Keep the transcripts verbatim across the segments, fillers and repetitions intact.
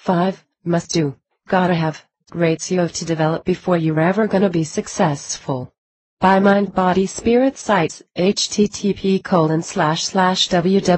five. Must do. Gotta have. Ratio to develop before you're ever gonna be successful. By Mind Body Spirit Sites, http colon slash slash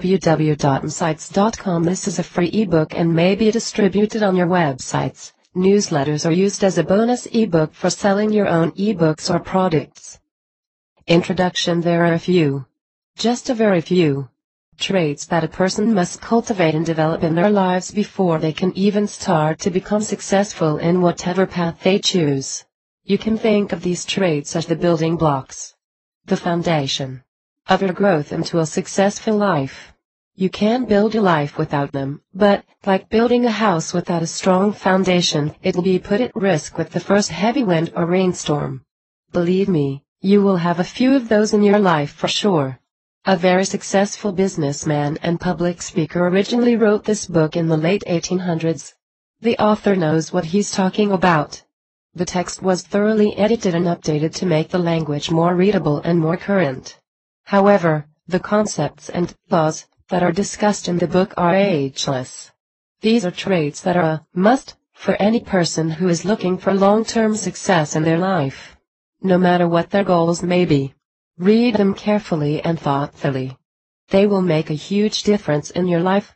www.msites dot com. This is a free ebook and may be distributed on your websites, newsletters, or used as a bonus ebook for selling your own ebooks or products. Introduction. There are a few, just a very few, traits that a person must cultivate and develop in their lives before they can even start to become successful in whatever path they choose. You can think of these traits as the building blocks, the foundation of your growth into a successful life. You can build a life without them, but, like building a house without a strong foundation, it will be put at risk with the first heavy wind or rainstorm. Believe me, you will have a few of those in your life for sure. A very successful businessman and public speaker originally wrote this book in the late eighteen hundreds. The author knows what he's talking about. The text was thoroughly edited and updated to make the language more readable and more current. However, the concepts and laws that are discussed in the book are ageless. These are traits that are a must for any person who is looking for long-term success in their life, no matter what their goals may be. Read them carefully and thoughtfully. They will make a huge difference in your life.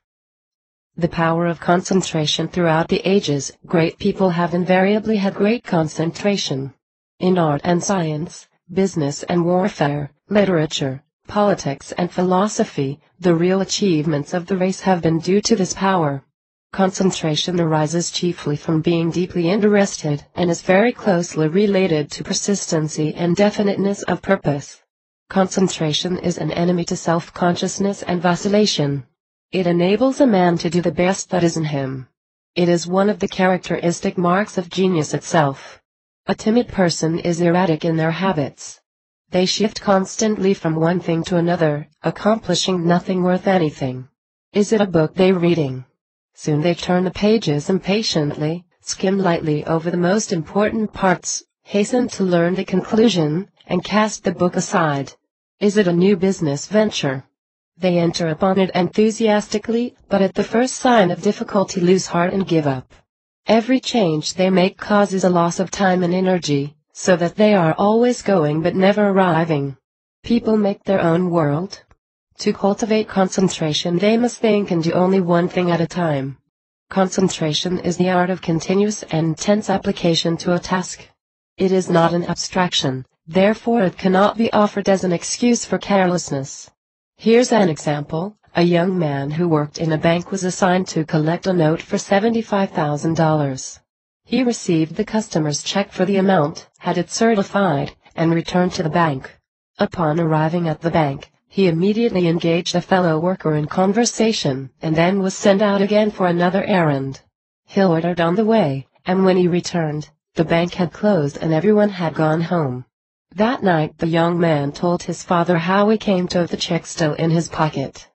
The power of concentration. Throughout the ages, great people have invariably had great concentration. In art and science, business and warfare, literature, politics and philosophy, the real achievements of the race have been due to this power. Concentration arises chiefly from being deeply interested and is very closely related to persistency and definiteness of purpose. Concentration is an enemy to self-consciousness and vacillation. It enables a man to do the best that is in him. It is one of the characteristic marks of genius itself. A timid person is erratic in their habits. They shift constantly from one thing to another, accomplishing nothing worth anything. Is it a book they're reading? Soon they turn the pages impatiently, skim lightly over the most important parts, hasten to learn the conclusion, and cast the book aside. Is it a new business venture? They enter upon it enthusiastically, but at the first sign of difficulty lose heart and give up. Every change they make causes a loss of time and energy, so that they are always going but never arriving. People make their own world. To cultivate concentration, they must think and do only one thing at a time. Concentration is the art of continuous and intense application to a task. It is not an abstraction, therefore it cannot be offered as an excuse for carelessness. Here's an example. A young man who worked in a bank was assigned to collect a note for seventy-five thousand dollars. He received the customer's check for the amount, had it certified, and returned to the bank. Upon arriving at the bank, he immediately engaged a fellow worker in conversation, and then was sent out again for another errand. He ordered on the way, and when he returned, the bank had closed and everyone had gone home. That night the young man told his father how he came to have the check still in his pocket.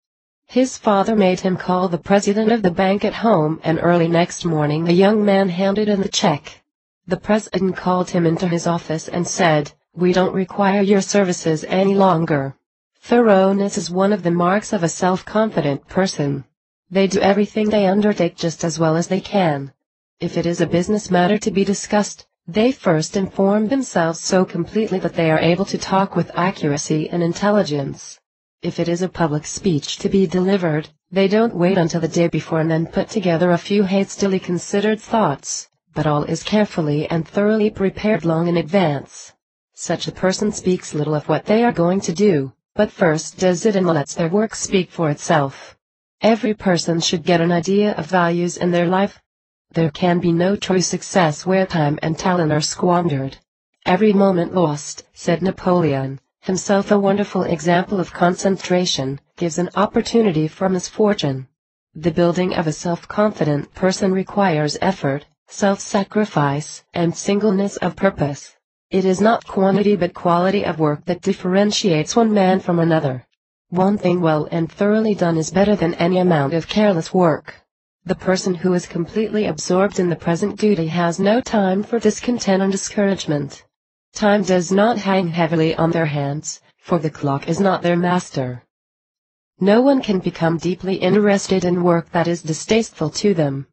His father made him call the president of the bank at home, and early next morning the young man handed in the check. The president called him into his office and said, "We don't require your services any longer." Thoroughness is one of the marks of a self-confident person. They do everything they undertake just as well as they can. If it is a business matter to be discussed, they first inform themselves so completely that they are able to talk with accuracy and intelligence. If it is a public speech to be delivered, they don't wait until the day before and then put together a few hastily considered thoughts, but all is carefully and thoroughly prepared long in advance. Such a person speaks little of what they are going to do, but first does it and lets their work speak for itself. Every person should get an idea of values in their life. There can be no true success where time and talent are squandered. Every moment lost, said Napoleon, himself a wonderful example of concentration, gives an opportunity for misfortune. The building of a self-confident person requires effort, self-sacrifice, and singleness of purpose. It is not quantity but quality of work that differentiates one man from another. One thing well and thoroughly done is better than any amount of careless work. The person who is completely absorbed in the present duty has no time for discontent and discouragement. Time does not hang heavily on their hands, for the clock is not their master. No one can become deeply interested in work that is distasteful to them.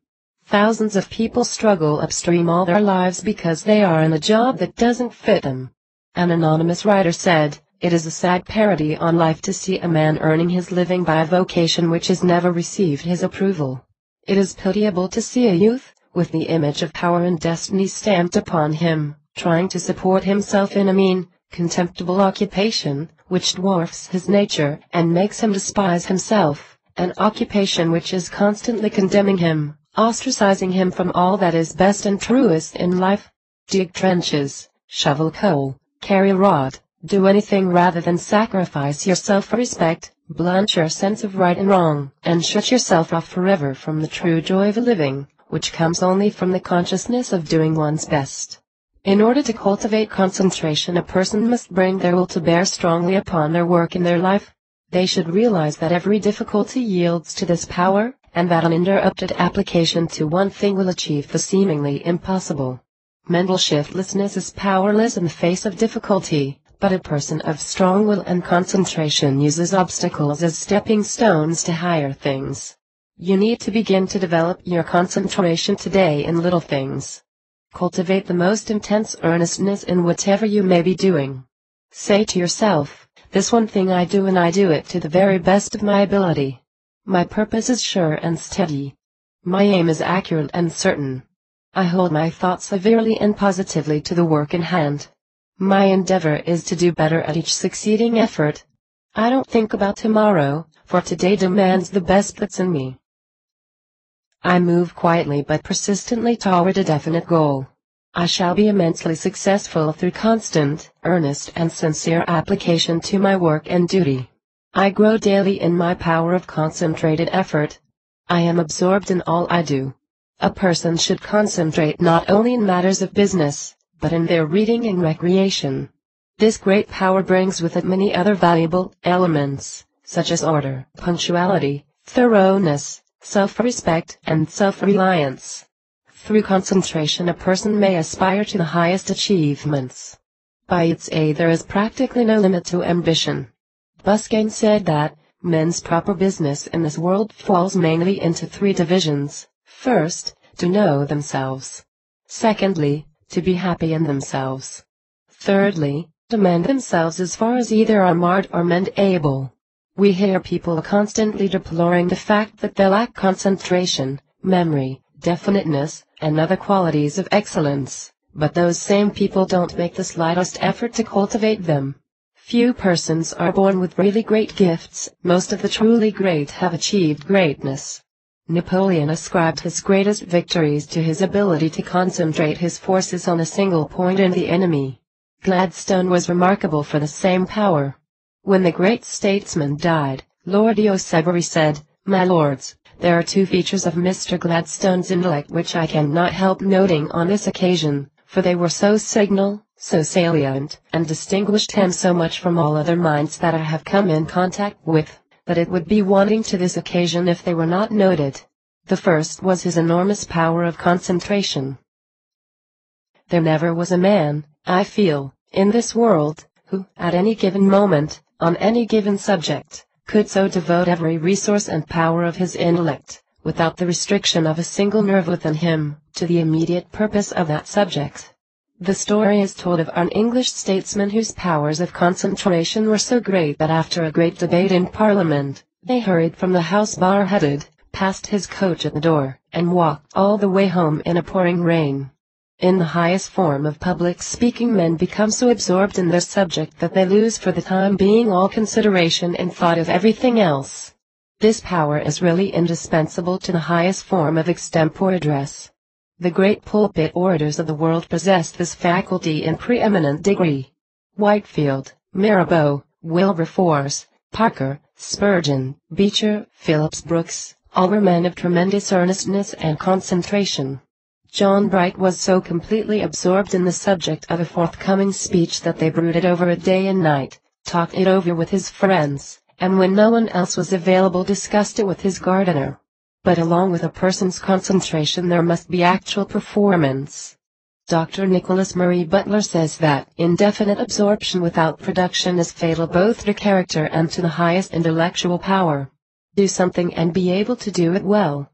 Thousands of people struggle upstream all their lives because they are in a job that doesn't fit them. An anonymous writer said, "It is a sad parody on life to see a man earning his living by a vocation which has never received his approval. It is pitiable to see a youth, with the image of power and destiny stamped upon him, trying to support himself in a mean, contemptible occupation, which dwarfs his nature and makes him despise himself, an occupation which is constantly condemning him, ostracizing him from all that is best and truest in life. Dig trenches, shovel coal, carry a rod, do anything rather than sacrifice your self-respect, blunt your sense of right and wrong, and shut yourself off forever from the true joy of living, which comes only from the consciousness of doing one's best." In order to cultivate concentration, a person must bring their will to bear strongly upon their work in their life. They should realize that every difficulty yields to this power, and that uninterrupted application to one thing will achieve the seemingly impossible. Mental shiftlessness is powerless in the face of difficulty, but a person of strong will and concentration uses obstacles as stepping stones to higher things. You need to begin to develop your concentration today in little things. Cultivate the most intense earnestness in whatever you may be doing. Say to yourself, "This one thing I do, and I do it to the very best of my ability. My purpose is sure and steady. My aim is accurate and certain. I hold my thoughts severely and positively to the work in hand. My endeavor is to do better at each succeeding effort. I don't think about tomorrow, for today demands the best that's in me. I move quietly but persistently toward a definite goal. I shall be immensely successful through constant, earnest and sincere application to my work and duty. I grow daily in my power of concentrated effort. I am absorbed in all I do." A person should concentrate not only in matters of business, but in their reading and recreation. This great power brings with it many other valuable elements, such as order, punctuality, thoroughness, self-respect, and self-reliance. Through concentration, a person may aspire to the highest achievements. By its aid, there is practically no limit to ambition. Buscain said that men's proper business in this world falls mainly into three divisions. First, to know themselves. Secondly, to be happy in themselves. Thirdly, to mend themselves as far as either are marred or mend able. We hear people constantly deploring the fact that they lack concentration, memory, definiteness, and other qualities of excellence, but those same people don't make the slightest effort to cultivate them. Few persons are born with really great gifts. Most of the truly great have achieved greatness. Napoleon ascribed his greatest victories to his ability to concentrate his forces on a single point in the enemy. Gladstone was remarkable for the same power. When the great statesman died, Lord Eosebury said, "My lords, there are two features of Mister Gladstone's intellect which I cannot help noting on this occasion, for they were so signal, so salient, and distinguished him so much from all other minds that I have come in contact with, that it would be wanting to this occasion if they were not noted. The first was his enormous power of concentration. There never was a man, I feel, in this world, who, at any given moment, on any given subject, could so devote every resource and power of his intellect, without the restriction of a single nerve within him, to the immediate purpose of that subject." The story is told of an English statesman whose powers of concentration were so great that after a great debate in Parliament, they hurried from the House bareheaded, passed his coach at the door, and walked all the way home in a pouring rain. In the highest form of public speaking, men become so absorbed in their subject that they lose for the time being all consideration and thought of everything else. This power is really indispensable to the highest form of extempore address. The great pulpit orators of the world possess this faculty in preeminent degree. Whitefield, Mirabeau, Wilberforce, Parker, Spurgeon, Beecher, Phillips Brooks, all were men of tremendous earnestness and concentration. John Bright was so completely absorbed in the subject of a forthcoming speech that they brooded over it day and night, talked it over with his friends, and when no one else was available discussed it with his gardener. But along with a person's concentration there must be actual performance. Doctor Nicholas Murray Butler says that indefinite absorption without production is fatal both to character and to the highest intellectual power. Do something and be able to do it well,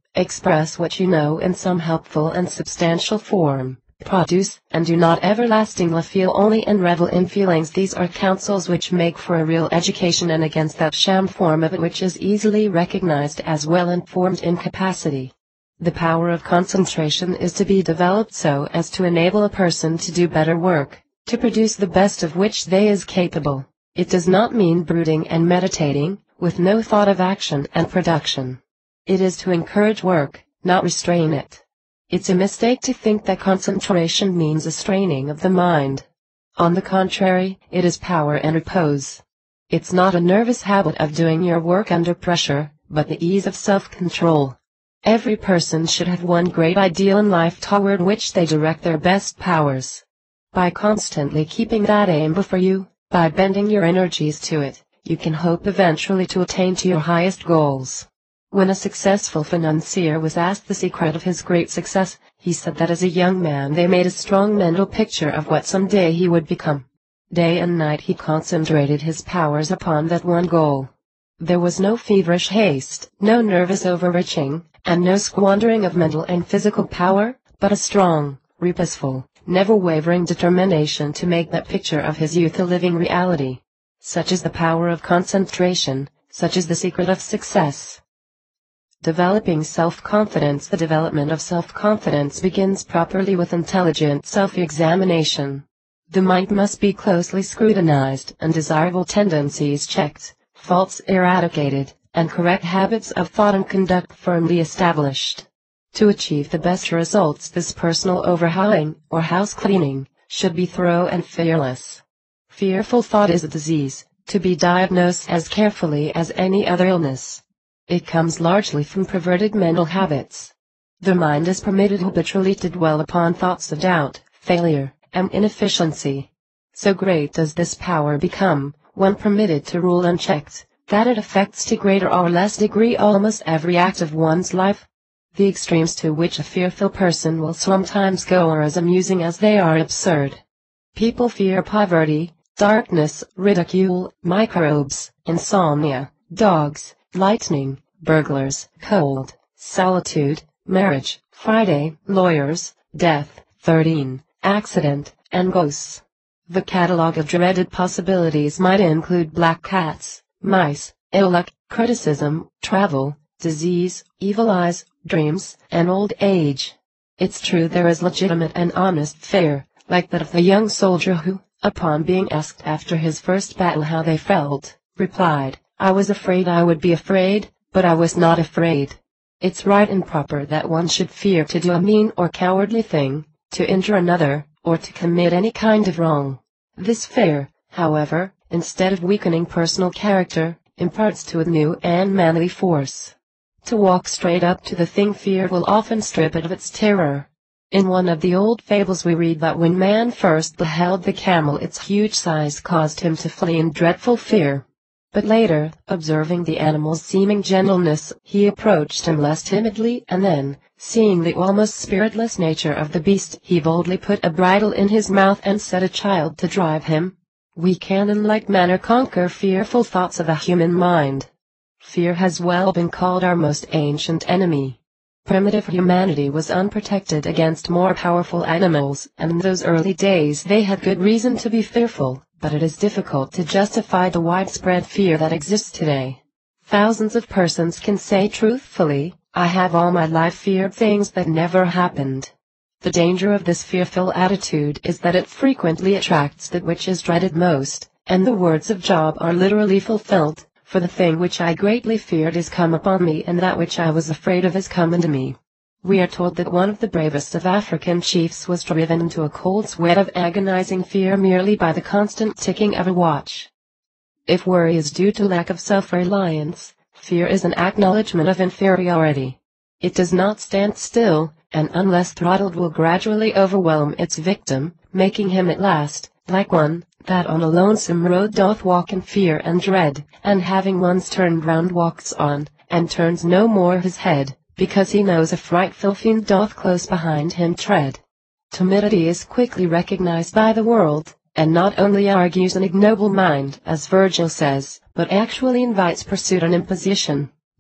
Express what you know in some helpful and substantial form. Produce, and do not everlastingly feel only and revel in feelings. These are counsels which make for a real education, and against that sham form of it which is easily recognized as well-informed incapacity. The power of concentration is to be developed so as to enable a person to do better work, to produce the best of which they is capable. It does not mean brooding and meditating, with no thought of action and production. It is to encourage work, not restrain it. It's a mistake to think that concentration means a straining of the mind. On the contrary, it is power and repose. It's not a nervous habit of doing your work under pressure, but the ease of self-control. Every person should have one great ideal in life toward which they direct their best powers. By constantly keeping that aim before you, by bending your energies to it, you can hope eventually to attain to your highest goals. When a successful financier was asked the secret of his great success, he said that as a young man they made a strong mental picture of what someday he would become. Day and night he concentrated his powers upon that one goal. There was no feverish haste, no nervous overreaching, and no squandering of mental and physical power, but a strong, reposeful, never-wavering determination to make that picture of his youth a living reality. Such is the power of concentration, such is the secret of success. Developing self-confidence. The development of self-confidence begins properly with intelligent self-examination. The mind must be closely scrutinized, undesirable tendencies checked, faults eradicated, and correct habits of thought and conduct firmly established. To achieve the best results, this personal overhauling, or house cleaning, should be thorough and fearless. Fearful thought is a disease, to be diagnosed as carefully as any other illness. It comes largely from perverted mental habits. The mind is permitted habitually to dwell upon thoughts of doubt, failure, and inefficiency. So great does this power become, when permitted to rule unchecked, that it affects to greater or less degree almost every act of one's life. The extremes to which a fearful person will sometimes go are as amusing as they are absurd. People fear poverty, darkness, ridicule, microbes, insomnia, dogs, lightning, burglars, cold, solitude, marriage, Friday, lawyers, death, thirteen, accident, and ghosts. The catalogue of dreaded possibilities might include black cats, mice, ill luck, criticism, travel, disease, evil eyes, dreams, and old age. It's true there is legitimate and honest fear, like that of the young soldier who, upon being asked after his first battle how they felt, replied, "I was afraid I would be afraid, but I was not afraid." It's right and proper that one should fear to do a mean or cowardly thing, to injure another, or to commit any kind of wrong. This fear, however, instead of weakening personal character, imparts to it new and manly force. To walk straight up to the thing feared will often strip it of its terror. In one of the old fables we read that when man first beheld the camel, its huge size caused him to flee in dreadful fear. But later, observing the animal's seeming gentleness, he approached him less timidly, and then, seeing the almost spiritless nature of the beast, he boldly put a bridle in his mouth and set a child to drive him. We can in like manner conquer fearful thoughts of the human mind. Fear has well been called our most ancient enemy. Primitive humanity was unprotected against more powerful animals, and in those early days they had good reason to be fearful, but it is difficult to justify the widespread fear that exists today. Thousands of persons can say truthfully, "I have all my life feared things that never happened." The danger of this fearful attitude is that it frequently attracts that which is dreaded most, and the words of Job are literally fulfilled. For the thing which I greatly feared is come upon me, and that which I was afraid of is come unto me. We are told that one of the bravest of African chiefs was driven into a cold sweat of agonizing fear merely by the constant ticking of a watch. If worry is due to lack of self-reliance, fear is an acknowledgment of inferiority. It does not stand still, and unless throttled will gradually overwhelm its victim, making him at last, like one that on a lonesome road doth walk in fear and dread, and having once turned round walks on, and turns no more his head, because he knows a frightful fiend doth close behind him tread. Timidity is quickly recognized by the world, and not only argues an ignoble mind, as Virgil says, but actually invites pursuit and imposition.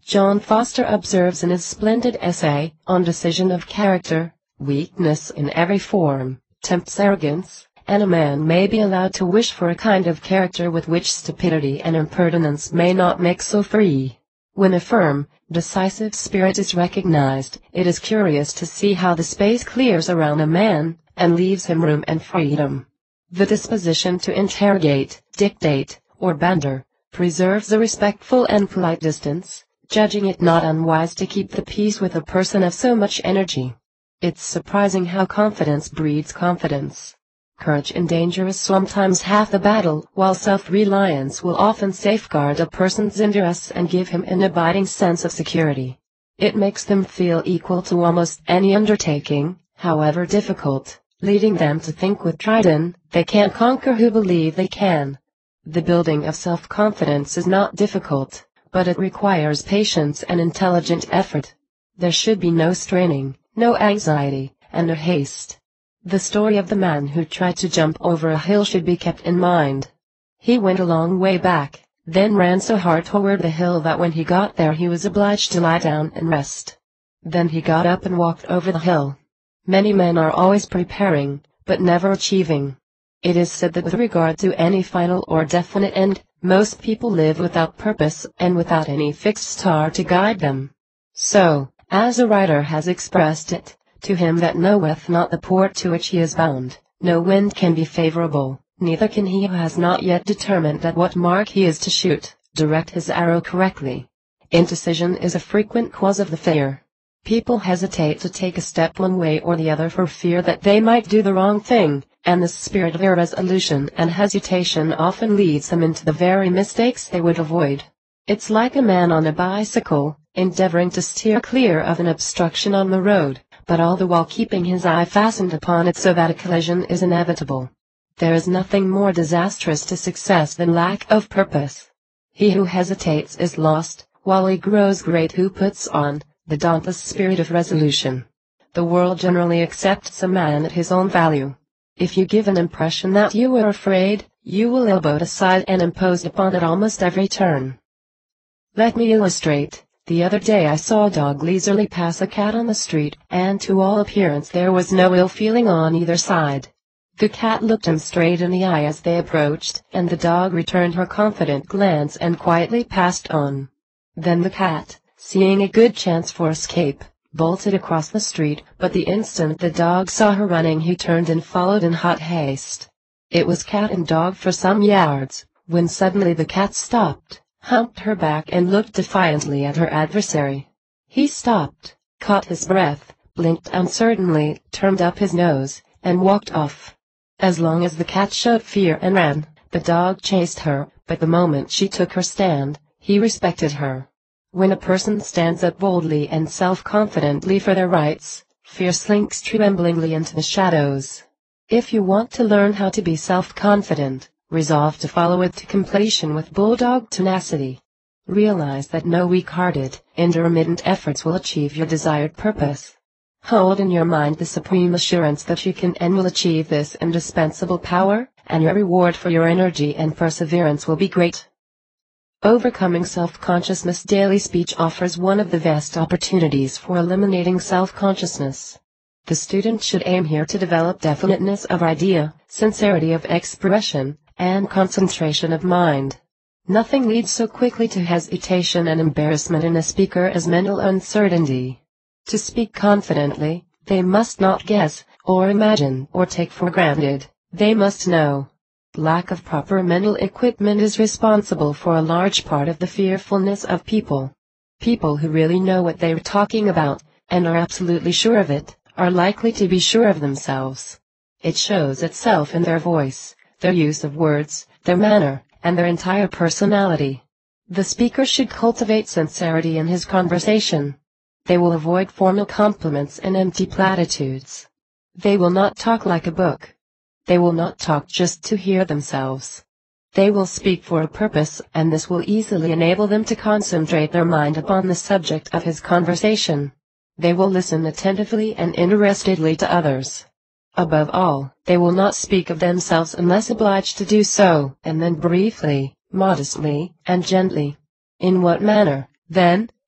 John Foster observes in his splendid essay on Decision of Character, weakness in every form tempts arrogance, and a man may be allowed to wish for a kind of character with which stupidity and impertinence may not make so free. When a firm, decisive spirit is recognized, it is curious to see how the space clears around a man, and leaves him room and freedom. The disposition to interrogate, dictate, or banter, preserves a respectful and polite distance, judging it not unwise to keep the peace with a person of so much energy. It's surprising how confidence breeds confidence. Courage in danger is sometimes half the battle, while self-reliance will often safeguard a person's interests and give him an abiding sense of security. It makes them feel equal to almost any undertaking, however difficult, leading them to think with Dryden, they can't conquer who believe they can. The building of self-confidence is not difficult, but it requires patience and intelligent effort. There should be no straining, no anxiety, and no haste. The story of the man who tried to jump over a hill should be kept in mind. He went a long way back, then ran so hard toward the hill that when he got there he was obliged to lie down and rest. Then he got up and walked over the hill. Many men are always preparing, but never achieving. It is said that with regard to any final or definite end, most people live without purpose and without any fixed star to guide them. So, as a writer has expressed it, to him that knoweth not the port to which he is bound, no wind can be favorable, neither can he who has not yet determined at what mark he is to shoot, direct his arrow correctly. Indecision is a frequent cause of the failure. People hesitate to take a step one way or the other for fear that they might do the wrong thing, and the spirit of irresolution and hesitation often leads them into the very mistakes they would avoid. It's like a man on a bicycle, endeavoring to steer clear of an obstruction on the road, but all the while keeping his eye fastened upon it so that a collision is inevitable. There is nothing more disastrous to success than lack of purpose. He who hesitates is lost, while he grows great who puts on the dauntless spirit of resolution. The world generally accepts a man at his own value. If you give an impression that you are afraid, you will elbow it aside and impose upon it almost every turn. Let me illustrate. The other day I saw a dog leisurely pass a cat on the street, and to all appearance there was no ill feeling on either side. The cat looked him straight in the eye as they approached, and the dog returned her confident glance and quietly passed on. Then the cat, seeing a good chance for escape, bolted across the street, but the instant the dog saw her running he turned and followed in hot haste. It was cat and dog for some yards, when suddenly the cat stopped, humped her back and looked defiantly at her adversary. He stopped, caught his breath, blinked uncertainly, turned up his nose, and walked off. As long as the cat showed fear and ran, the dog chased her, but the moment she took her stand, he respected her. When a person stands up boldly and self-confidently for their rights, fear slinks tremblingly into the shadows. If you want to learn how to be self-confident, resolve to follow it to completion with bulldog tenacity. Realize that no weak-hearted, intermittent efforts will achieve your desired purpose. Hold in your mind the supreme assurance that you can and will achieve this indispensable power, and your reward for your energy and perseverance will be great. Overcoming Self-Consciousness Daily Speech offers one of the vast opportunities for eliminating self-consciousness. The student should aim here to develop definiteness of idea, sincerity of expression, and concentration of mind. Nothing leads so quickly to hesitation and embarrassment in a speaker as mental uncertainty. To speak confidently, they must not guess, or imagine, or take for granted. They must know. Lack of proper mental equipment is responsible for a large part of the fearfulness of people. People who really know what they are talking about, and are absolutely sure of it, are likely to be sure of themselves. It shows itself in their voice, their use of words, their manner, and their entire personality. The speaker should cultivate sincerity in his conversation. They will avoid formal compliments and empty platitudes. They will not talk like a book. They will not talk just to hear themselves. They will speak for a purpose, and this will easily enable them to concentrate their mind upon the subject of his conversation. They will listen attentively and interestedly to others. Above all, they will not speak of themselves unless obliged to do so, and then briefly, modestly, and gently. In what manner, then,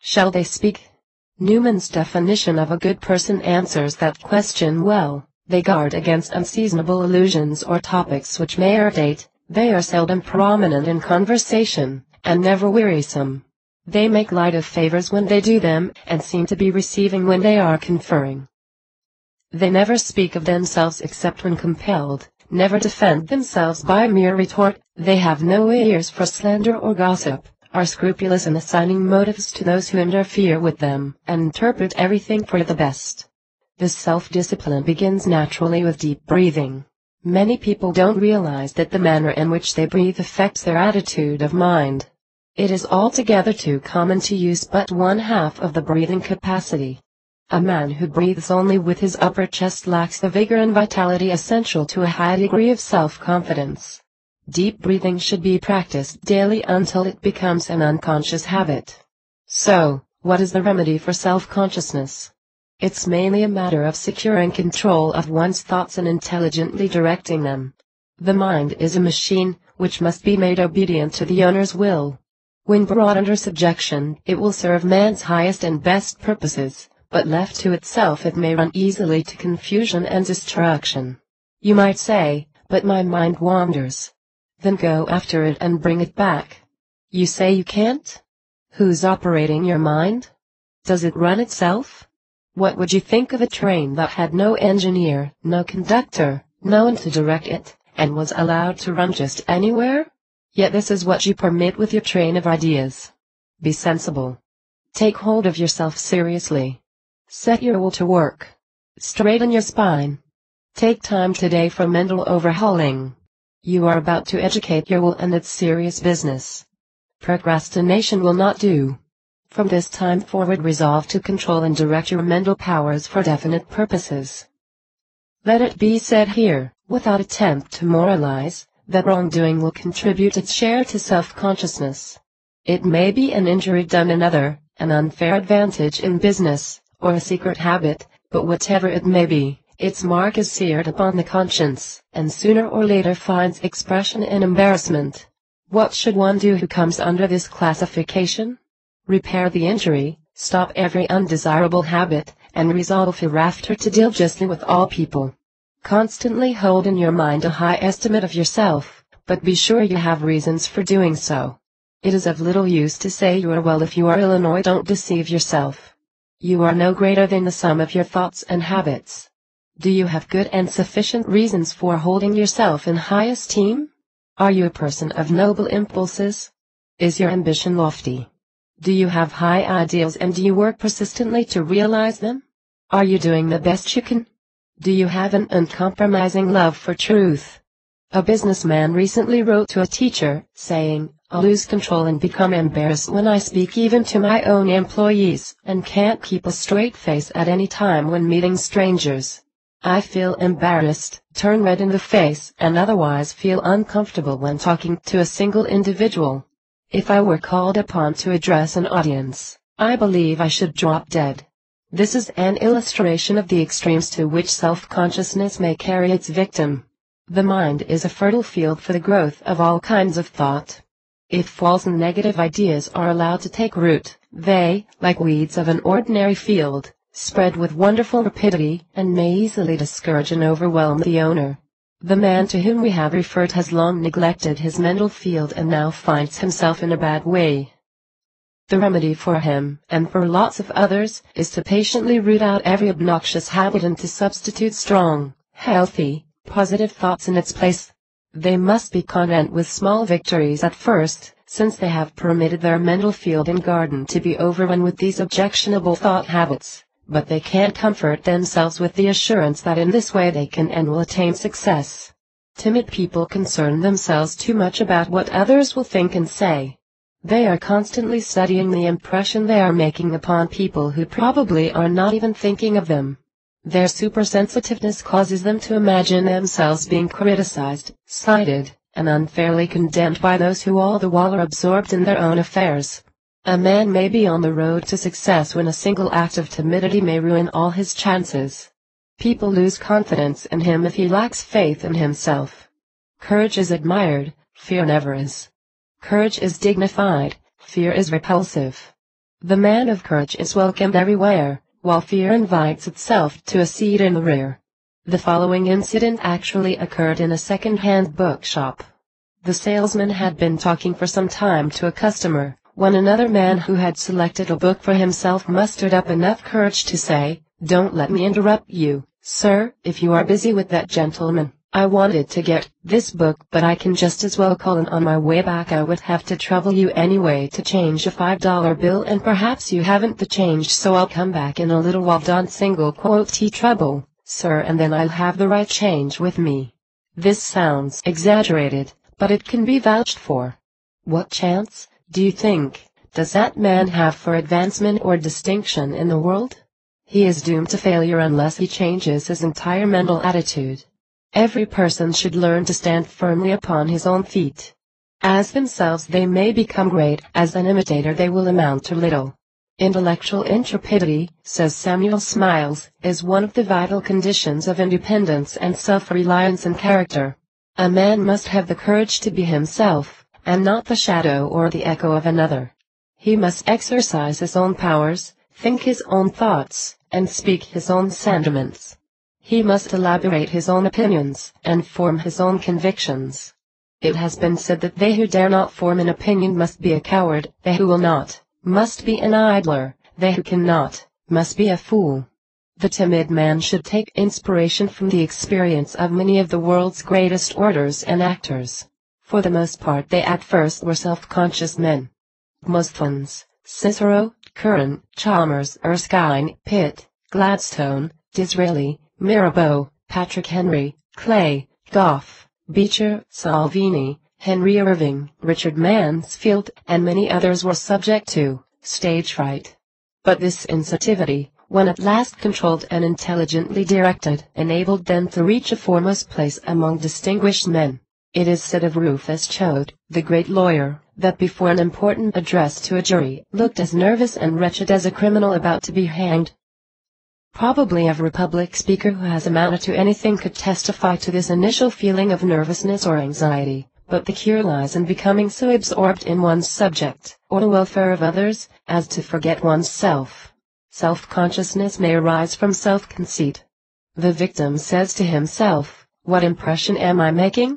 Shall they speak? Newman's definition of a good person answers that question well. They guard against unseasonable allusions or topics which may irritate. They are seldom prominent in conversation, and never wearisome. They make light of favors when they do them, and seem to be receiving when they are conferring. They never speak of themselves except when compelled, never defend themselves by mere retort. They have no ears for slander or gossip, are scrupulous in assigning motives to those who interfere with them, and interpret everything for the best. This self-discipline begins naturally with deep breathing. Many people don't realize that the manner in which they breathe affects their attitude of mind. It is altogether too common to use but one half of the breathing capacity. A man who breathes only with his upper chest lacks the vigor and vitality essential to a high degree of self-confidence. Deep breathing should be practiced daily until it becomes an unconscious habit. So, what is the remedy for self-consciousness? It's mainly a matter of securing control of one's thoughts and intelligently directing them. The mind is a machine, which must be made obedient to the owner's will. When brought under subjection, it will serve man's highest and best purposes, but left to itself it may run easily to confusion and destruction. You might say, but my mind wanders. Then go after it and bring it back. You say you can't? Who's operating your mind? Does it run itself? What would you think of a train that had no engineer, no conductor, no one to direct it, and was allowed to run just anywhere? Yet this is what you permit with your train of ideas. Be sensible. Take hold of yourself seriously. Set your will to work. Straighten your spine. Take time today for mental overhauling. You are about to educate your will, and it's serious business. Procrastination will not do. From this time forward resolve to control and direct your mental powers for definite purposes. Let it be said here, without attempt to moralize, that wrongdoing will contribute its share to self-consciousness. It may be an injury done another, an unfair advantage in business, or a secret habit, but whatever it may be, its mark is seared upon the conscience, and sooner or later finds expression in embarrassment. What should one do who comes under this classification? Repair the injury, stop every undesirable habit, and resolve hereafter to deal justly with all people. Constantly hold in your mind a high estimate of yourself, but be sure you have reasons for doing so. It is of little use to say you are well if you are ill, and don't deceive yourself. You are no greater than the sum of your thoughts and habits. Do you have good and sufficient reasons for holding yourself in high esteem? Are you a person of noble impulses? Is your ambition lofty? Do you have high ideals, and do you work persistently to realize them? Are you doing the best you can? Do you have an uncompromising love for truth? A businessman recently wrote to a teacher, saying, "I lose control and become embarrassed when I speak even to my own employees, and can't keep a straight face at any time when meeting strangers. I feel embarrassed, turn red in the face, and otherwise feel uncomfortable when talking to a single individual. If I were called upon to address an audience, I believe I should drop dead." This is an illustration of the extremes to which self-consciousness may carry its victim. The mind is a fertile field for the growth of all kinds of thought. If false and negative ideas are allowed to take root, they, like weeds of an ordinary field, spread with wonderful rapidity, and may easily discourage and overwhelm the owner. The man to whom we have referred has long neglected his mental field and now finds himself in a bad way. The remedy for him, and for lots of others, is to patiently root out every obnoxious habit and to substitute strong, healthy, positive thoughts in its place. They must be content with small victories at first, since they have permitted their mental field and garden to be overrun with these objectionable thought habits. But they can't comfort themselves with the assurance that in this way they can and will attain success. Timid people concern themselves too much about what others will think and say. They are constantly studying the impression they are making upon people who probably are not even thinking of them. Their supersensitiveness causes them to imagine themselves being criticized, slighted, and unfairly condemned by those who all the while are absorbed in their own affairs. A man may be on the road to success when a single act of timidity may ruin all his chances. People lose confidence in him if he lacks faith in himself. Courage is admired, fear never is. Courage is dignified, fear is repulsive. The man of courage is welcomed everywhere, while fear invites itself to a seat in the rear. The following incident actually occurred in a second-hand bookshop. The salesman had been talking for some time to a customer, when another man who had selected a book for himself mustered up enough courage to say, "Don't let me interrupt you, sir, if you are busy with that gentleman. I wanted to get this book, but I can just as well call, and on my way back I would have to trouble you anyway to change a five dollar bill, and perhaps you haven't the change, so I'll come back in a little while. Don't single quote T trouble, sir, and then I'll have the right change with me." This sounds exaggerated, but it can be vouched for. What chance, do you think, does that man have for advancement or distinction in the world? He is doomed to failure unless he changes his entire mental attitude. Every person should learn to stand firmly upon his own feet. As themselves they may become great, as an imitator they will amount to little. Intellectual intrepidity, says Samuel Smiles, is one of the vital conditions of independence and self-reliance in character. A man must have the courage to be himself, and not the shadow or the echo of another. He must exercise his own powers, think his own thoughts, and speak his own sentiments. He must elaborate his own opinions, and form his own convictions. It has been said that they who dare not form an opinion must be a coward, they who will not, must be an idler, they who cannot, must be a fool. The timid man should take inspiration from the experience of many of the world's greatest orators and actors. For the most part they at first were self-conscious men. Demosthenes, Cicero, Curran, Chalmers, Erskine, Pitt, Gladstone, Disraeli, Mirabeau, Patrick Henry, Clay, Gough, Beecher, Salvini, Henry Irving, Richard Mansfield, and many others were subject to stage fright. But this insensitivity, when at last controlled and intelligently directed, enabled them to reach a foremost place among distinguished men. It is said of Rufus Choate, the great lawyer, that before an important address to a jury looked as nervous and wretched as a criminal about to be hanged. Probably every public speaker who has amounted to anything could testify to this initial feeling of nervousness or anxiety, but the cure lies in becoming so absorbed in one's subject, or the welfare of others, as to forget one's self. Self-consciousness may arise from self-conceit. The victim says to himself, "What impression am I making?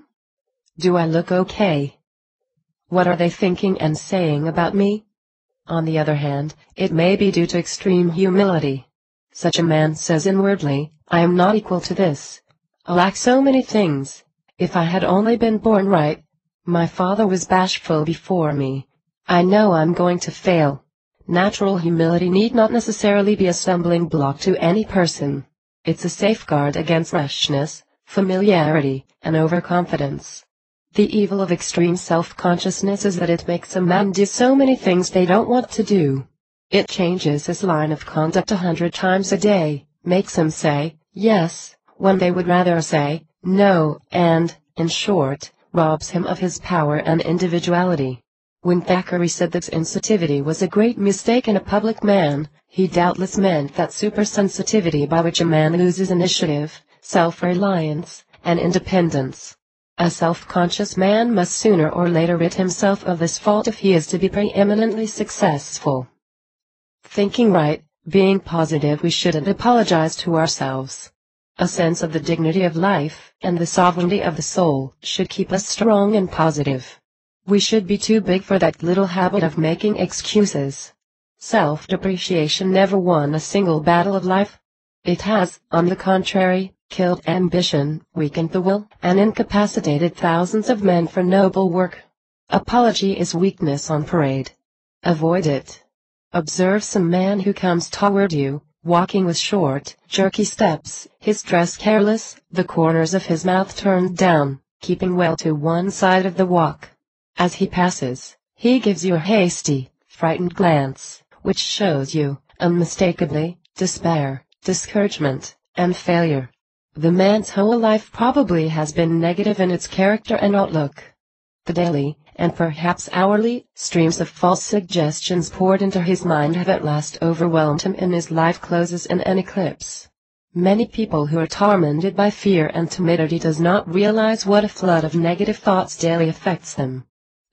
Do I look okay? What are they thinking and saying about me?" On the other hand, it may be due to extreme humility. Such a man says inwardly, "I am not equal to this. I lack so many things. If I had only been born right. My father was bashful before me. I know I'm going to fail." Natural humility need not necessarily be a stumbling block to any person. It's a safeguard against rashness, familiarity, and overconfidence. The evil of extreme self-consciousness is that it makes a man do so many things they don't want to do. It changes his line of conduct a hundred times a day, makes him say, yes, when they would rather say, no, and, in short, robs him of his power and individuality. When Thackeray said that sensitivity was a great mistake in a public man, he doubtless meant that supersensitivity by which a man loses initiative, self-reliance, and independence. A self-conscious man must sooner or later rid himself of this fault if he is to be preeminently successful. Thinking right, being positive, we shouldn't apologize to ourselves. A sense of the dignity of life, and the sovereignty of the soul, should keep us strong and positive. We should be too big for that little habit of making excuses. Self-depreciation never won a single battle of life. It has, on the contrary, killed ambition, weakened the will, and incapacitated thousands of men for noble work. Apology is weakness on parade. Avoid it. Observe some man who comes toward you, walking with short, jerky steps, his dress careless, the corners of his mouth turned down, keeping well to one side of the walk. As he passes, he gives you a hasty, frightened glance, which shows you, unmistakably, despair, discouragement, and failure. The man's whole life probably has been negative in its character and outlook. The daily, and perhaps hourly, streams of false suggestions poured into his mind have at last overwhelmed him, and his life closes in an eclipse. Many people who are tormented by fear and timidity does not realize what a flood of negative thoughts daily affects them.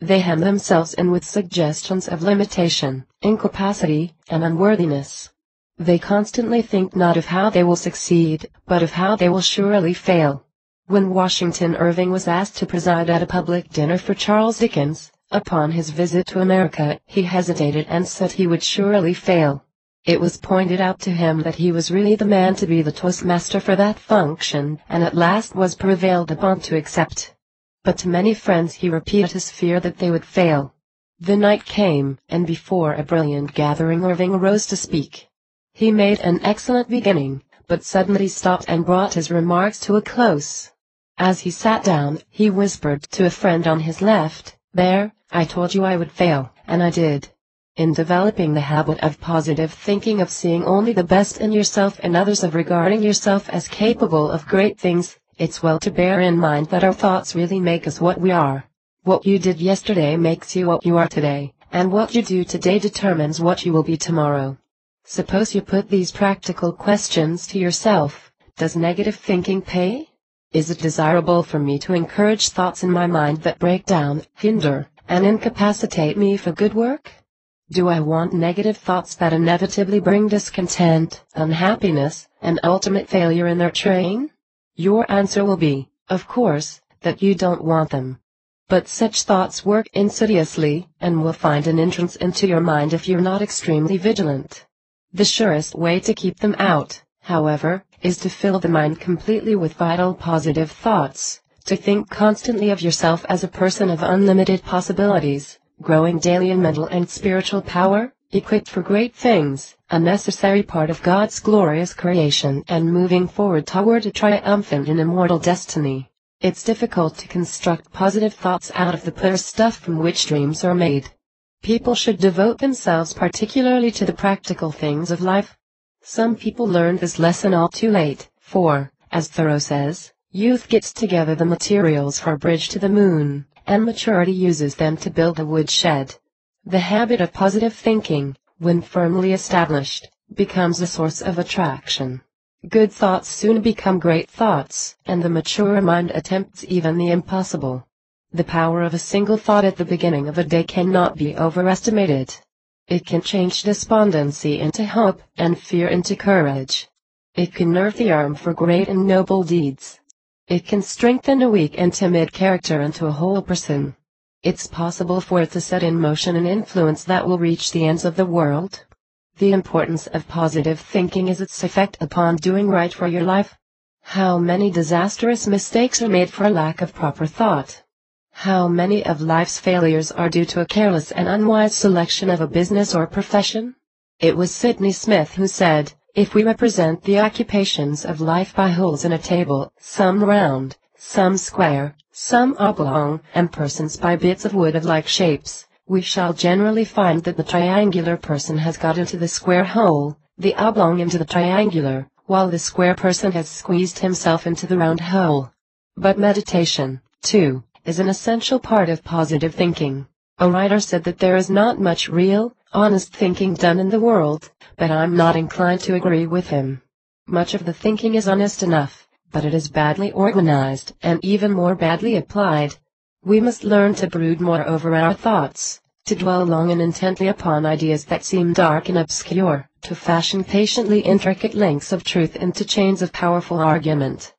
They hem themselves in with suggestions of limitation, incapacity, and unworthiness. They constantly think not of how they will succeed, but of how they will surely fail. When Washington Irving was asked to preside at a public dinner for Charles Dickens, upon his visit to America, he hesitated and said he would surely fail. It was pointed out to him that he was really the man to be the toastmaster for that function, and at last was prevailed upon to accept. But to many friends he repeated his fear that they would fail. The night came, and before a brilliant gathering Irving arose to speak. He made an excellent beginning, but suddenly stopped and brought his remarks to a close. As he sat down, he whispered to a friend on his left, "There, I told you I would fail, and I did." In developing the habit of positive thinking, of seeing only the best in yourself and others, of regarding yourself as capable of great things, it's well to bear in mind that our thoughts really make us what we are. What you did yesterday makes you what you are today, and what you do today determines what you will be tomorrow. Suppose you put these practical questions to yourself. Does negative thinking pay? Is it desirable for me to encourage thoughts in my mind that break down, hinder, and incapacitate me for good work? Do I want negative thoughts that inevitably bring discontent, unhappiness, and ultimate failure in their train? Your answer will be, of course, that you don't want them. But such thoughts work insidiously, and will find an entrance into your mind if you're not extremely vigilant. The surest way to keep them out, however, is to fill the mind completely with vital positive thoughts, to think constantly of yourself as a person of unlimited possibilities, growing daily in mental and spiritual power, equipped for great things, a necessary part of God's glorious creation, and moving forward toward a triumphant and immortal destiny. It's difficult to construct positive thoughts out of the poor stuff from which dreams are made. People should devote themselves particularly to the practical things of life. Some people learn this lesson all too late, for, as Thoreau says, youth gets together the materials for a bridge to the moon, and maturity uses them to build a woodshed. The habit of positive thinking, when firmly established, becomes a source of attraction. Good thoughts soon become great thoughts, and the mature mind attempts even the impossible. The power of a single thought at the beginning of a day cannot be overestimated. It can change despondency into hope, and fear into courage. It can nerve the arm for great and noble deeds. It can strengthen a weak and timid character into a whole person. It's possible for it to set in motion an influence that will reach the ends of the world. The importance of positive thinking is its effect upon doing right for your life. How many disastrous mistakes are made for lack of proper thought? How many of life's failures are due to a careless and unwise selection of a business or profession? It was Sidney Smith who said, "If we represent the occupations of life by holes in a table, some round, some square, some oblong, and persons by bits of wood of like shapes, we shall generally find that the triangular person has got into the square hole, the oblong into the triangular, while the square person has squeezed himself into the round hole." But meditation, too, is an essential part of positive thinking. A writer said that there is not much real, honest thinking done in the world, but I'm not inclined to agree with him. Much of the thinking is honest enough, but it is badly organized and even more badly applied. We must learn to brood more over our thoughts, to dwell long and intently upon ideas that seem dark and obscure, to fashion patiently intricate links of truth into chains of powerful argument.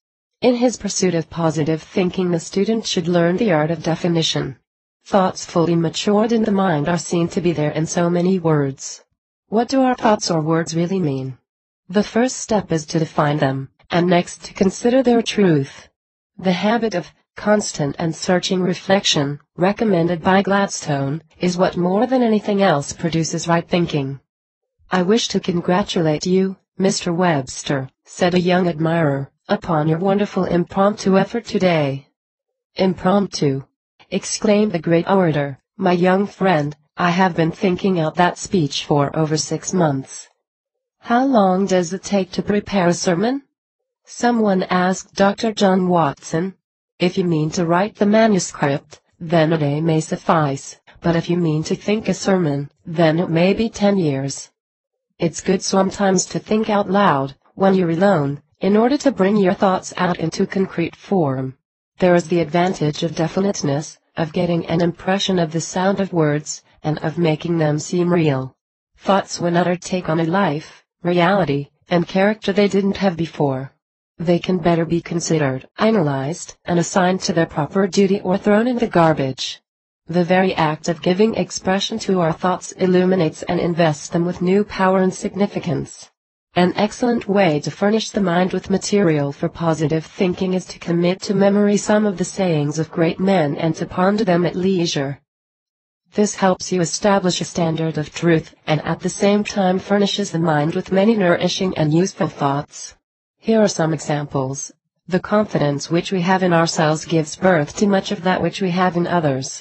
In his pursuit of positive thinking, the student should learn the art of definition. Thoughts fully matured in the mind are seen to be there in so many words. What do our thoughts or words really mean? The first step is to define them, and next to consider their truth. The habit of constant and searching reflection, recommended by Gladstone, is what more than anything else produces right thinking. "I wish to congratulate you, Mister Webster," said a young admirer, "upon your wonderful impromptu effort today." "Impromptu!" exclaimed the great orator. "My young friend, I have been thinking out that speech for over six months." "How long does it take to prepare a sermon?" someone asked Doctor John Watson. "If you mean to write the manuscript, then a day may suffice, but if you mean to think a sermon, then it may be ten years. It's good sometimes to think out loud, when you're alone, in order to bring your thoughts out into concrete form. There is the advantage of definiteness, of getting an impression of the sound of words, and of making them seem real. Thoughts when uttered take on a life, reality, and character they didn't have before. They can better be considered, analyzed, and assigned to their proper duty or thrown in the garbage. The very act of giving expression to our thoughts illuminates and invests them with new power and significance. An excellent way to furnish the mind with material for positive thinking is to commit to memory some of the sayings of great men and to ponder them at leisure. This helps you establish a standard of truth, and at the same time furnishes the mind with many nourishing and useful thoughts. Here are some examples. The confidence which we have in ourselves gives birth to much of that which we have in others.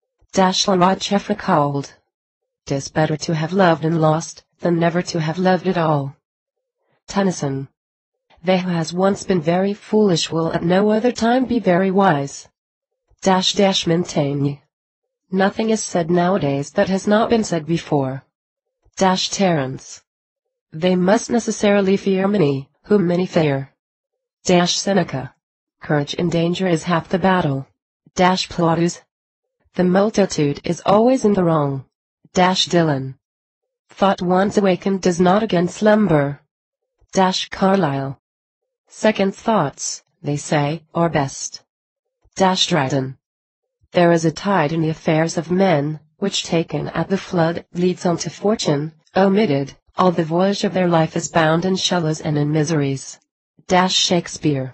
Lord Jeffrey called. "'Tis better to have loved and lost, than never to have loved at all." Tennyson. "They who has once been very foolish will at no other time be very wise." Dash dash Montaigne. "Nothing is said nowadays that has not been said before." Dash Terence. "They must necessarily fear many, whom many fear." Dash Seneca. "Courage in danger is half the battle." Dash Plautus. "The multitude is always in the wrong." Dash Dillon. "Thought once awakened does not again slumber." Dash Carlyle. "Second thoughts, they say, are best." Dash Dryden. "There is a tide in the affairs of men, which taken at the flood leads on to fortune, omitted, all the voyage of their life is bound in shallows and in miseries." Dash Shakespeare.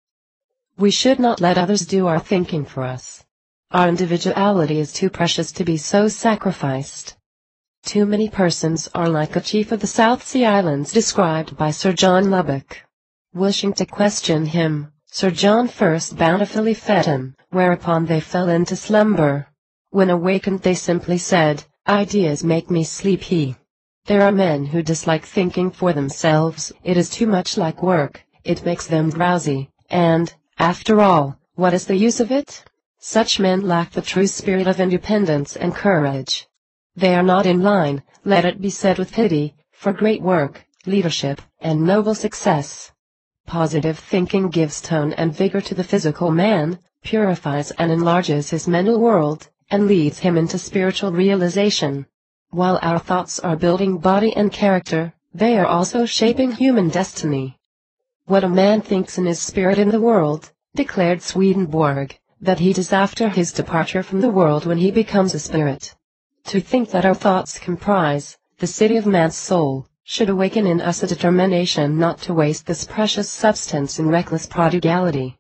"We should not let others do our thinking for us. Our individuality is too precious to be so sacrificed." Too many persons are like a chief of the South Sea Islands described by Sir John Lubbock. Wishing to question him, Sir John first bountifully fed him, whereupon they fell into slumber. When awakened they simply said, "Ideas make me sleepy." There are men who dislike thinking for themselves. It is too much like work, it makes them drowsy, and, after all, what is the use of it? Such men lack the true spirit of independence and courage. They are not in line, let it be said with pity, for great work, leadership, and noble success. Positive thinking gives tone and vigor to the physical man, purifies and enlarges his mental world, and leads him into spiritual realization. While our thoughts are building body and character, they are also shaping human destiny. "What a man thinks in his spirit in the world," declared Swedenborg, "that he does after his departure from the world when he becomes a spirit." To think that our thoughts comprise the city of man's soul should awaken in us a determination not to waste this precious substance in reckless prodigality.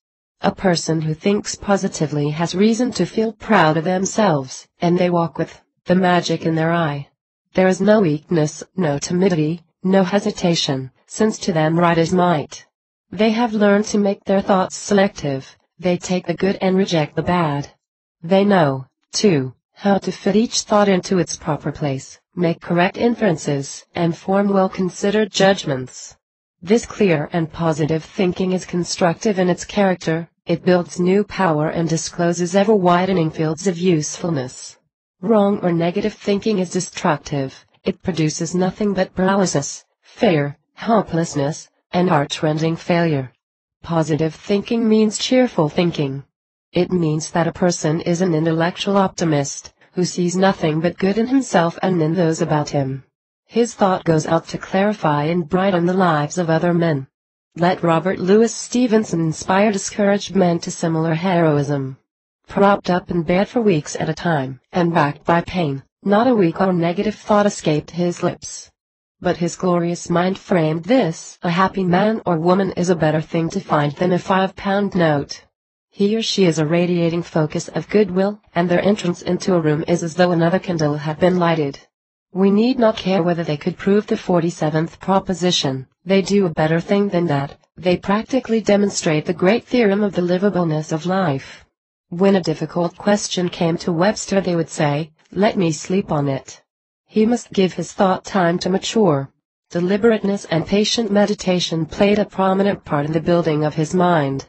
A person who thinks positively has reason to feel proud of themselves, and they walk with the magic in their eye. There is no weakness, no timidity, no hesitation, since to them right is might. They have learned to make their thoughts selective, they take the good and reject the bad. They know, too, how to fit each thought into its proper place, make correct inferences, and form well-considered judgments. This clear and positive thinking is constructive in its character, it builds new power and discloses ever-widening fields of usefulness. Wrong or negative thinking is destructive, it produces nothing but paralysis, fear, helplessness, and heart-rending failure. Positive thinking means cheerful thinking. It means that a person is an intellectual optimist, who sees nothing but good in himself and in those about him. His thought goes out to clarify and brighten the lives of other men. Let Robert Louis Stevenson inspire discouraged men to similar heroism. Propped up in bed for weeks at a time, and racked by pain, not a weak or negative thought escaped his lips. But his glorious mind framed this: a happy man or woman is a better thing to find than a five-pound note. He or she is a radiating focus of goodwill, and their entrance into a room is as though another candle had been lighted. We need not care whether they could prove the forty-seventh proposition. They do a better thing than that, they practically demonstrate the great theorem of the livableness of life. When a difficult question came to Webster they would say, "Let me sleep on it." He must give his thought time to mature. Deliberateness and patient meditation played a prominent part in the building of his mind.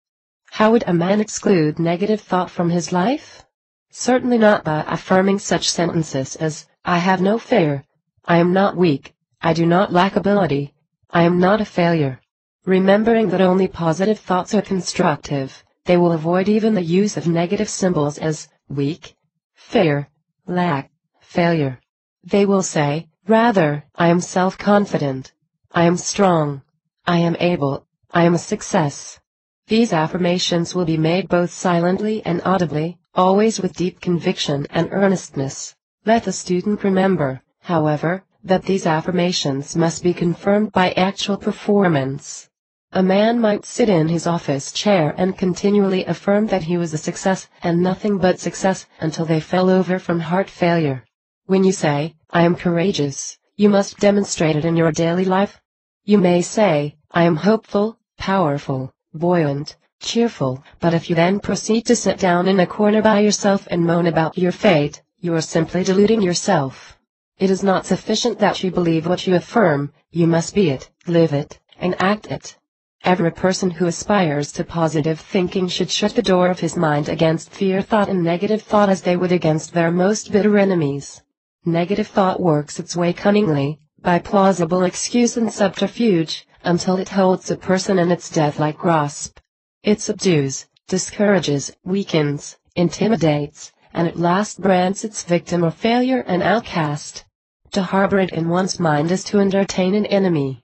How would a man exclude negative thought from his life? Certainly not by affirming such sentences as, "I have no fear," "I am not weak," "I do not lack ability," "I am not a failure." Remembering that only positive thoughts are constructive, they will avoid even the use of negative symbols as weak, fear, lack, failure. They will say, rather, I am self-confident. I am strong. I am able. I am a success. These affirmations will be made both silently and audibly, always with deep conviction and earnestness. Let the student remember, however, that these affirmations must be confirmed by actual performance. A man might sit in his office chair and continually affirm that he was a success and nothing but success until they fell over from heart failure. When you say, I am courageous, you must demonstrate it in your daily life. You may say, I am hopeful, powerful, buoyant, cheerful, but if you then proceed to sit down in a corner by yourself and moan about your fate, you are simply deluding yourself. It is not sufficient that you believe what you affirm, you must be it, live it, and act it. Every person who aspires to positive thinking should shut the door of his mind against fear thought and negative thought as they would against their most bitter enemies. Negative thought works its way cunningly, by plausible excuse and subterfuge, until it holds a person in its death-like grasp. It subdues, discourages, weakens, intimidates, and at last brands its victim a failure and outcast. To harbor it in one's mind is to entertain an enemy.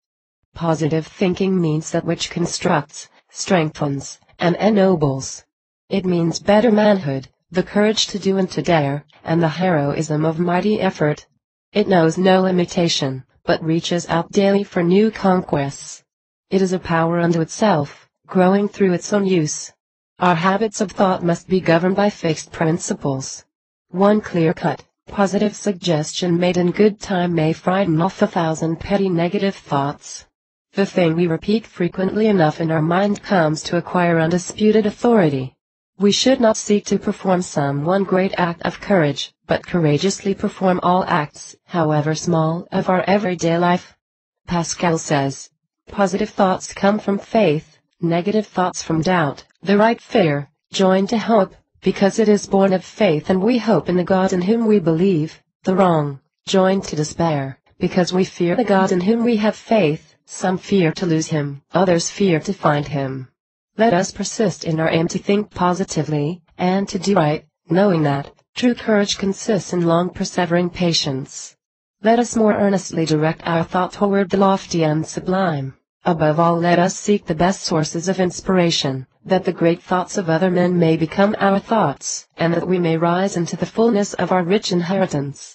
Positive thinking means that which constructs, strengthens, and ennobles. It means better manhood, the courage to do and to dare, and the heroism of mighty effort. It knows no limitation, but reaches out daily for new conquests. It is a power unto itself, growing through its own use. Our habits of thought must be governed by fixed principles. One clear-cut, positive suggestion made in good time may frighten off a thousand petty negative thoughts. The thing we repeat frequently enough in our mind comes to acquire undisputed authority. We should not seek to perform some one great act of courage, but courageously perform all acts, however small, of our everyday life. Pascal says, positive thoughts come from faith, negative thoughts from doubt, the right fear, joined to hope, because it is born of faith and we hope in the God in whom we believe, the wrong, joined to despair, because we fear the God in whom we have faith, some fear to lose him, others fear to find him. Let us persist in our aim to think positively, and to do right, knowing that true courage consists in long persevering patience. Let us more earnestly direct our thought toward the lofty and sublime. Above all, let us seek the best sources of inspiration, that the great thoughts of other men may become our thoughts, and that we may rise into the fullness of our rich inheritance.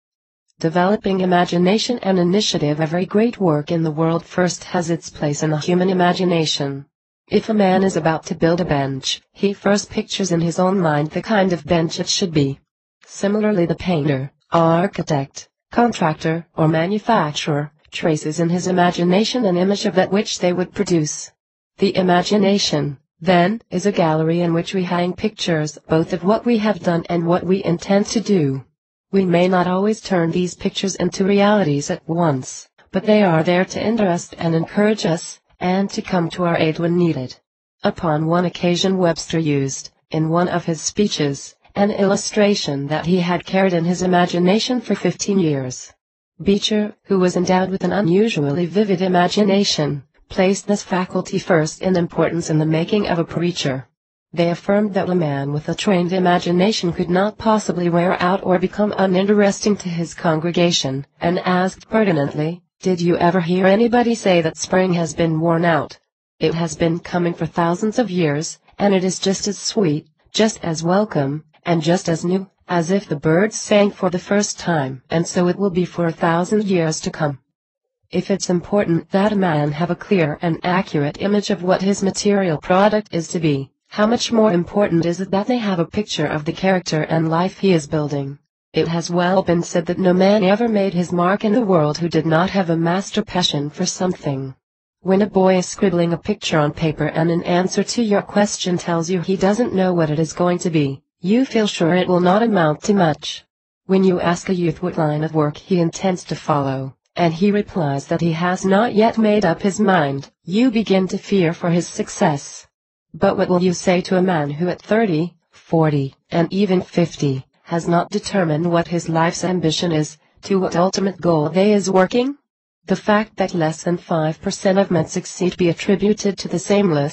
Developing imagination and initiative. Every great work in the world first has its place in the human imagination. If a man is about to build a bench, he first pictures in his own mind the kind of bench it should be. Similarly, the painter, architect, contractor, or manufacturer, traces in his imagination an image of that which they would produce. The imagination, then, is a gallery in which we hang pictures both of what we have done and what we intend to do. We may not always turn these pictures into realities at once, but they are there to interest and encourage us, and to come to our aid when needed. Upon one occasion Webster used, in one of his speeches, an illustration that he had carried in his imagination for fifteen years. Beecher, who was endowed with an unusually vivid imagination, placed this faculty first in importance in the making of a preacher. They affirmed that a man with a trained imagination could not possibly wear out or become uninteresting to his congregation, and asked pertinently, "Did you ever hear anybody say that spring has been worn out? It has been coming for thousands of years, and it is just as sweet, just as welcome, and just as new, as if the birds sang for the first time, and so it will be for a thousand years to come." If it's important that a man have a clear and accurate image of what his material product is to be, how much more important is it that they have a picture of the character and life he is building? It has well been said that no man ever made his mark in the world who did not have a master passion for something. When a boy is scribbling a picture on paper and in answer to your question tells you he doesn't know what it is going to be, you feel sure it will not amount to much. When you ask a youth what line of work he intends to follow, and he replies that he has not yet made up his mind, you begin to fear for his success. But what will you say to a man who at thirty, forty, and even fifty, has not determined what his life's ambition is, to what ultimate goal they is working? The fact that less than five percent of men succeed be attributed to this aimless,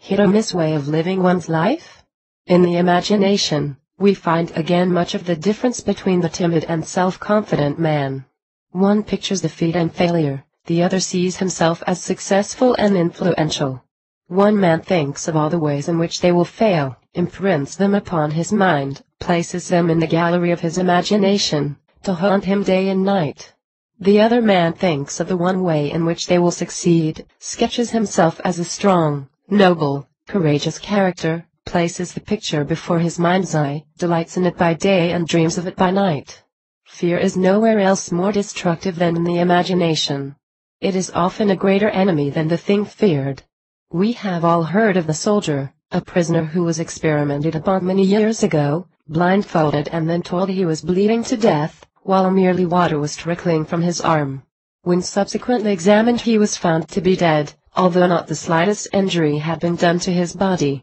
hit-or-miss way of living one's life? In the imagination, we find again much of the difference between the timid and self-confident man. One pictures defeat and failure, the other sees himself as successful and influential. One man thinks of all the ways in which they will fail, imprints them upon his mind, places them in the gallery of his imagination, to haunt him day and night. The other man thinks of the one way in which they will succeed, sketches himself as a strong, noble, courageous character, places the picture before his mind's eye, delights in it by day and dreams of it by night. Fear is nowhere else more destructive than in the imagination. It is often a greater enemy than the thing feared. We have all heard of the soldier, a prisoner who was experimented upon many years ago, blindfolded and then told he was bleeding to death, while merely water was trickling from his arm. When subsequently examined he was found to be dead, although not the slightest injury had been done to his body.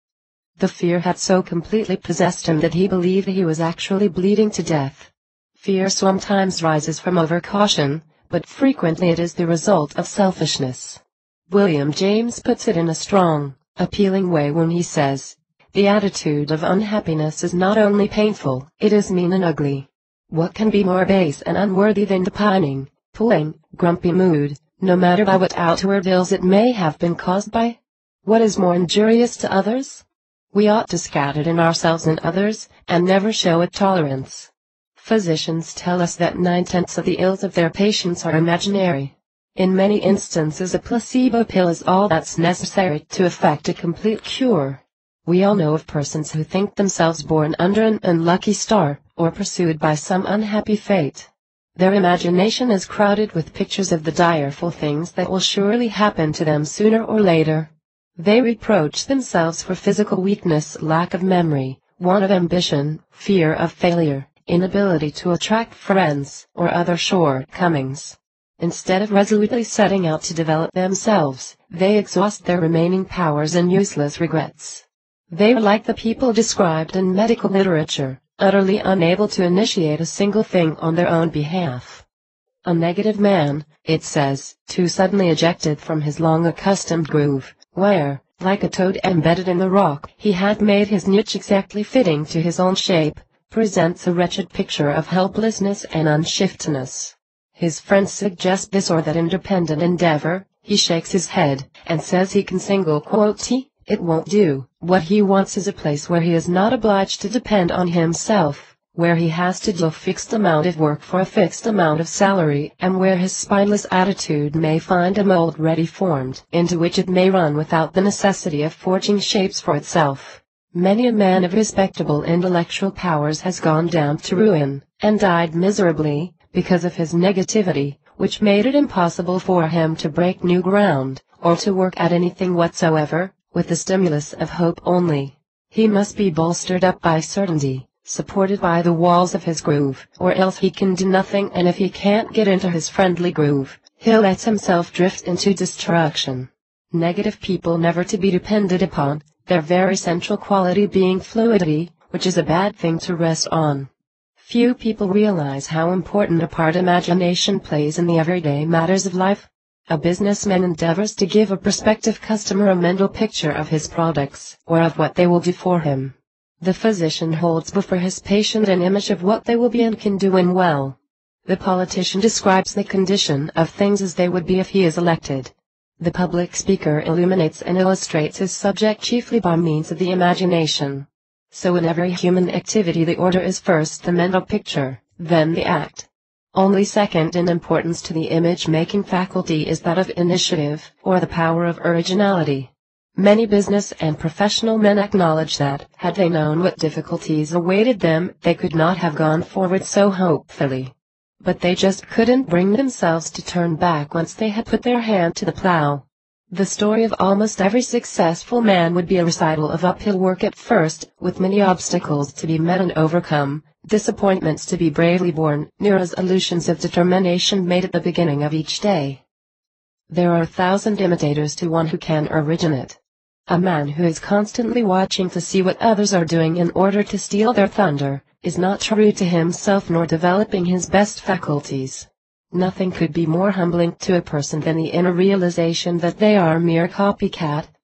The fear had so completely possessed him that he believed he was actually bleeding to death. Fear sometimes rises from overcaution, but frequently it is the result of selfishness. William James puts it in a strong, appealing way when he says, "The attitude of unhappiness is not only painful, it is mean and ugly." What can be more base and unworthy than the pining, puling, grumpy mood, no matter by what outward ills it may have been caused by? What is more injurious to others? We ought to scatter it in ourselves and others, and never show it tolerance. Physicians tell us that nine-tenths of the ills of their patients are imaginary. In many instances a placebo pill is all that's necessary to effect a complete cure. We all know of persons who think themselves born under an unlucky star, or pursued by some unhappy fate. Their imagination is crowded with pictures of the direful things that will surely happen to them sooner or later. They reproach themselves for physical weakness, lack of memory, want of ambition, fear of failure, inability to attract friends, or other shortcomings. Instead of resolutely setting out to develop themselves, they exhaust their remaining powers in useless regrets. They are like the people described in medical literature, utterly unable to initiate a single thing on their own behalf. A negative man, it says, too suddenly ejected from his long accustomed groove, where, like a toad embedded in the rock, he had made his niche exactly fitting to his own shape, presents a wretched picture of helplessness and unshiftiness. His friends suggest this or that independent endeavor, he shakes his head, and says he can single quote, it won't do. What he wants is a place where he is not obliged to depend on himself, where he has to do a fixed amount of work for a fixed amount of salary, and where his spineless attitude may find a mold ready formed, into which it may run without the necessity of forging shapes for itself. Many a man of respectable intellectual powers has gone down to ruin, and died miserably, because of his negativity, which made it impossible for him to break new ground, or to work at anything whatsoever, with the stimulus of hope only. He must be bolstered up by certainty, supported by the walls of his groove, or else he can do nothing, and if he can't get into his friendly groove, he'll let himself drift into destruction. Negative people never to be depended upon, their very central quality being fluidity, which is a bad thing to rest on. Few people realize how important a part imagination plays in the everyday matters of life. A businessman endeavors to give a prospective customer a mental picture of his products, or of what they will do for him. The physician holds before his patient an image of what they will be and can do when well. The politician describes the condition of things as they would be if he is elected. The public speaker illuminates and illustrates his subject chiefly by means of the imagination. So in every human activity the order is first the mental picture, then the act. Only second in importance to the image-making faculty is that of initiative, or the power of originality. Many business and professional men acknowledge that, had they known what difficulties awaited them, they could not have gone forward so hopefully. But they just couldn't bring themselves to turn back once they had put their hand to the plow. The story of almost every successful man would be a recital of uphill work at first, with many obstacles to be met and overcome, disappointments to be bravely borne, new resolutions of determination made at the beginning of each day. There are a thousand imitators to one who can originate. A man who is constantly watching to see what others are doing in order to steal their thunder, is not true to himself nor developing his best faculties. Nothing could be more humbling to a person than the inner realization that they are mere copycat,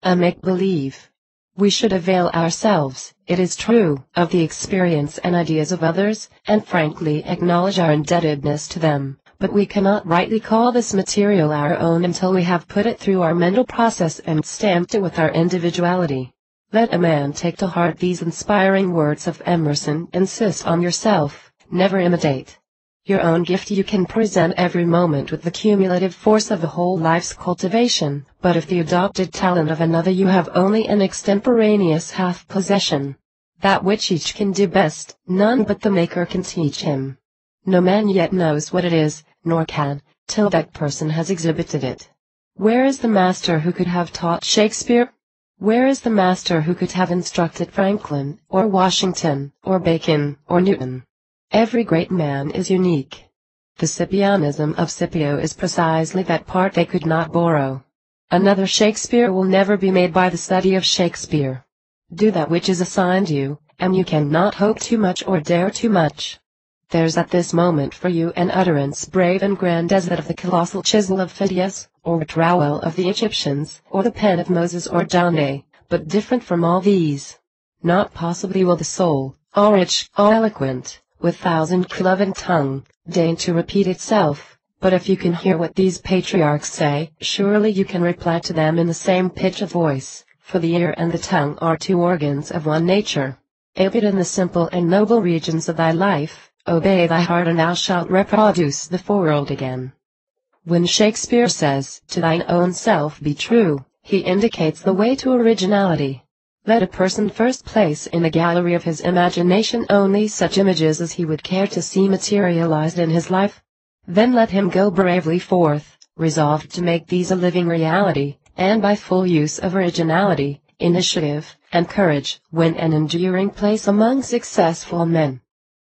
a make-believe. We should avail ourselves, it is true, of the experience and ideas of others, and frankly acknowledge our indebtedness to them, but we cannot rightly call this material our own until we have put it through our mental process and stamped it with our individuality. Let a man take to heart these inspiring words of Emerson: insist on yourself, never imitate. Your own gift you can present every moment with the cumulative force of a whole life's cultivation, but if the adopted talent of another you have only an extemporaneous half-possession. That which each can do best, none but the Maker can teach him. No man yet knows what it is, nor can, till that person has exhibited it. Where is the master who could have taught Shakespeare? Where is the master who could have instructed Franklin, or Washington, or Bacon, or Newton? Every great man is unique. The Scipianism of Scipio is precisely that part they could not borrow. Another Shakespeare will never be made by the study of Shakespeare. Do that which is assigned you, and you cannot hope too much or dare too much. There's at this moment for you an utterance brave and grand as that of the colossal chisel of Phidias, or the trowel of the Egyptians, or the pen of Moses or Dante, but different from all these. Not possibly will the soul, all rich, all eloquent, with thousand cloven tongue, deign to repeat itself, but if you can hear what these patriarchs say, surely you can reply to them in the same pitch of voice, for the ear and the tongue are two organs of one nature. Ape it in the simple and noble regions of thy life, obey thy heart and thou shalt reproduce the world again. When Shakespeare says, to thine own self be true, he indicates the way to originality. Let a person first place in a gallery of his imagination only such images as he would care to see materialized in his life. Then let him go bravely forth, resolved to make these a living reality, and by full use of originality, initiative, and courage, win an enduring place among successful men.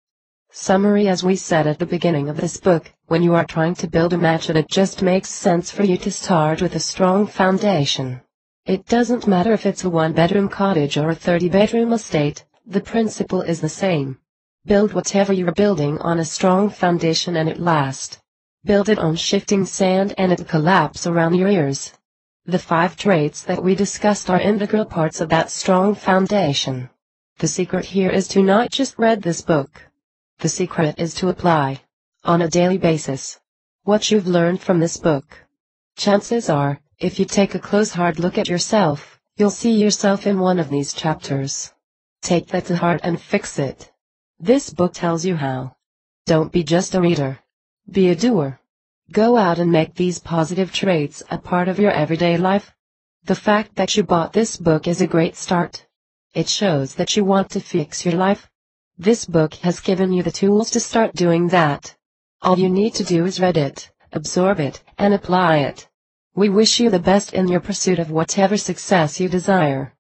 Summary: as we said at the beginning of this book, when you are trying to build a mansion, it just makes sense for you to start with a strong foundation. It doesn't matter if it's a one-bedroom cottage or a thirty-bedroom estate, the principle is the same. Build whatever you're building on a strong foundation and it lasts. Build it on shifting sand and it'll collapse around your ears. The five traits that we discussed are integral parts of that strong foundation. The secret here is to not just read this book. The secret is to apply, on a daily basis, what you've learned from this book. Chances are, if you take a close hard look at yourself, you'll see yourself in one of these chapters. Take that to heart and fix it. This book tells you how. Don't be just a reader. Be a doer. Go out and make these positive traits a part of your everyday life. The fact that you bought this book is a great start. It shows that you want to fix your life. This book has given you the tools to start doing that. All you need to do is read it, absorb it, and apply it. We wish you the best in your pursuit of whatever success you desire.